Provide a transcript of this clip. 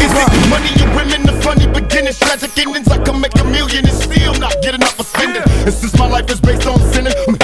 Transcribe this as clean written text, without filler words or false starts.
Money and women, the funny beginnings, tragic endings. I can make a million and still not get enough for spending. And since my life is based on sinning, I'm